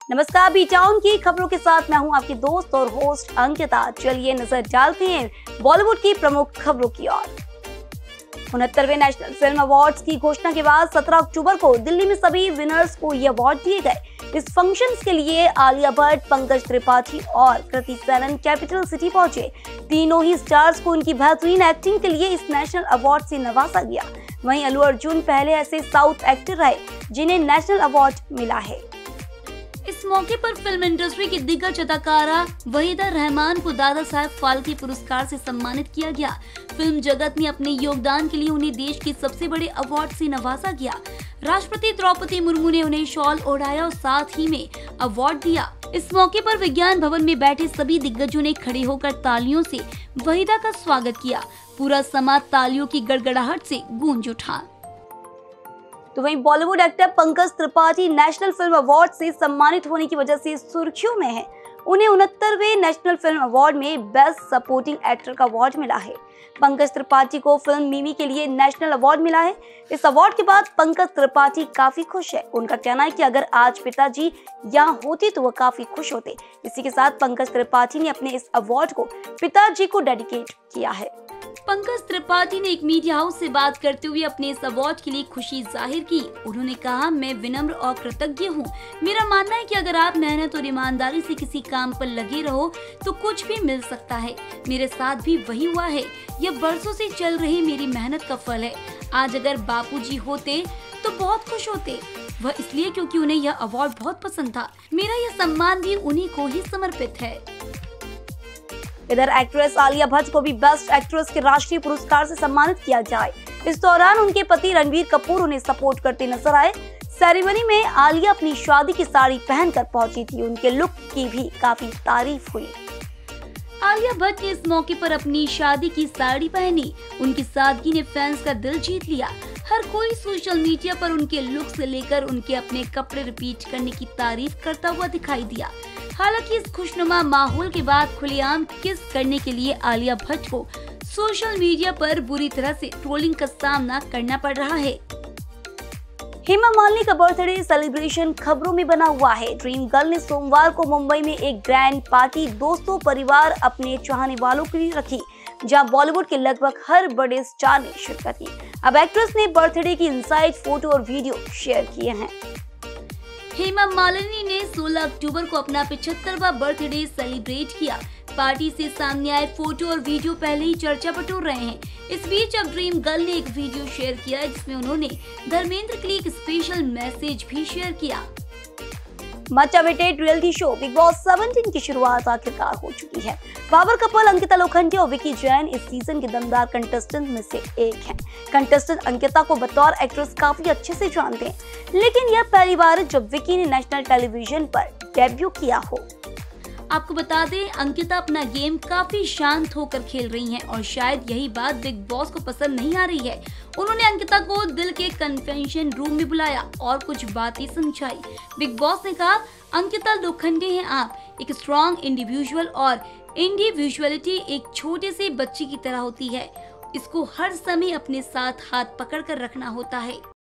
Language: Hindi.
नमस्कार, बी टाउन की खबरों के साथ मैं हूं आपकी दोस्त और होस्ट अंकिता। चलिए नजर डालते हैं बॉलीवुड की प्रमुख खबरों की ओर। 69वें नेशनल फिल्म अवार्ड्स की घोषणा के बाद 17 अक्टूबर को दिल्ली में सभी विनर्स को ये अवार्ड दिए गए। इस फंक्शन के लिए आलिया भट्ट, पंकज त्रिपाठी और कृति सेनन कैपिटल सिटी पहुंचे। तीनों ही स्टार्स को उनकी बेहतरीन एक्टिंग के लिए इस नेशनल अवार्ड से नवाजा गया। वहीं अल्लू अर्जुन पहले ऐसे साउथ एक्टर रहे जिन्हें नेशनल अवार्ड मिला है। इस मौके पर फिल्म इंडस्ट्री की दिग्गज अदाकारा वहीदा रहमान को दादा साहब फाल्के पुरस्कार से सम्मानित किया गया। फिल्म जगत ने अपने योगदान के लिए उन्हें देश के सबसे बड़े अवार्ड से नवाजा गया। राष्ट्रपति द्रौपदी मुर्मू ने उन्हें शॉल ओढ़ाया और साथ ही में अवार्ड दिया। इस मौके पर विज्ञान भवन में बैठे सभी दिग्गजों ने खड़े होकर तालियों से वहीदा का स्वागत किया। पूरा समाज तालियों की गड़गड़ाहट से गूंज उठा। तो वहीं Bollywood actor Pankaj Tripathi national film award से सम्मानित होने की वजह से सुर्खियों में हैं। उन्हें 69वें नेशनल फिल्म अवार्ड में बेस्ट सपोर्टिंग एक्टर का अवार्ड मिला है। पंकज त्रिपाठी को फिल्म मिमी के लिए नेशनल अवार्ड मिला है। इस अवार्ड के बाद पंकज त्रिपाठी काफी खुश है। उनका कहना है कि अगर आज पिताजी यहाँ होते तो वह काफी खुश होते। इसी के साथ पंकज त्रिपाठी ने अपने इस अवार्ड को पिताजी को डेडिकेट किया है। पंकज त्रिपाठी ने एक मीडिया हाउस से बात करते हुए अपने इस अवार्ड के लिए खुशी जाहिर की। उन्होंने कहा, मैं विनम्र और कृतज्ञ हूँ। मेरा मानना है कि अगर आप मेहनत और ईमानदारी से किसी काम पर लगे रहो तो कुछ भी मिल सकता है। मेरे साथ भी वही हुआ है। यह बरसों से चल रही मेरी मेहनत का फल है। आज अगर बापूजी होते तो बहुत खुश होते। वह इसलिए क्योंकि उन्हें यह अवार्ड बहुत पसंद था। मेरा यह सम्मान भी उन्हीं को ही समर्पित है। इधर एक्ट्रेस आलिया भट्ट को भी बेस्ट एक्ट्रेस के राष्ट्रीय पुरस्कार से सम्मानित किया जाए। इस दौरान उनके पति रणबीर कपूर उन्हें सपोर्ट करते नजर आए। सेरेमनी में आलिया अपनी शादी की साड़ी पहनकर पहुंची थी। उनके लुक की भी काफी तारीफ हुई। आलिया भट्ट ने इस मौके पर अपनी शादी की साड़ी पहनी। उनकी सादगी ने फैंस का दिल जीत लिया। हर कोई सोशल मीडिया पर उनके लुक से लेकर उनके अपने कपड़े रिपीट करने की तारीफ करता हुआ दिखाई दिया। हालांकि इस खुशनुमा माहौल के बाद खुलेआम किस करने के लिए आलिया भट्ट को सोशल मीडिया पर बुरी तरह से ट्रोलिंग का सामना करना पड़ रहा है। हेमा मालिनी का बर्थडे सेलिब्रेशन खबरों में बना हुआ है। ड्रीम गर्ल ने सोमवार को मुंबई में एक ग्रैंड पार्टी दोस्तों, परिवार, अपने चाहने वालों के लिए रखी, जहां बॉलीवुड के लगभग हर बड़े स्टार ने शिरकत की। अब एक्ट्रेस ने बर्थडे की इनसाइड फोटो और वीडियो शेयर किए हैं। हेमा मालिनी ने 16 अक्टूबर को अपना 75वां बर्थडे सेलिब्रेट किया। पार्टी से सामने आए फोटो और वीडियो पहले ही चर्चा बटोर रहे हैं। इस बीच अब ड्रीम गर्ल ने एक वीडियो शेयर किया जिसमें उन्होंने धर्मेंद्र के लिए एक स्पेशल मैसेज भी शेयर किया। Much awaited reality show Bigg Boss 17 की शुरुआत आखिरकार हो चुकी है। पावर कपल अंकिता लोखंडे और विकी जैन इस सीजन के दमदार कंटेस्टेंट में से एक हैं। कंटेस्टेंट अंकिता को बतौर एक्ट्रेस काफी अच्छे से जानते हैं, लेकिन यह पहली बार जब विकी ने नेशनल टेलीविजन पर डेब्यू किया हो। आपको बता दें, अंकिता अपना गेम काफी शांत होकर खेल रही हैं और शायद यही बात बिग बॉस को पसंद नहीं आ रही है। उन्होंने अंकिता को दिल के कन्फेशन रूम में बुलाया और कुछ बातें समझाई। बिग बॉस ने कहा, अंकिता लोखंडे हैं आप, एक स्ट्रॉन्ग इंडिविजुअल और इंडिविजुअलिटी एक छोटे से बच्चे की तरह होती है। इसको हर समय अपने साथ हाथ पकड़ कर रखना होता है।